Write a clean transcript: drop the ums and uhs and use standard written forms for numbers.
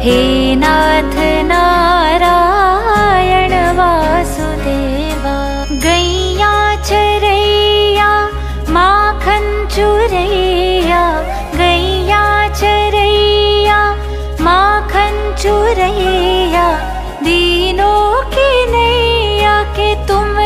हे नाथ नारायण वासुदेवा। गैया चरैया माखन चुरैया, गैया चरैया माखन चुरैया, दीनों की नैया के तुम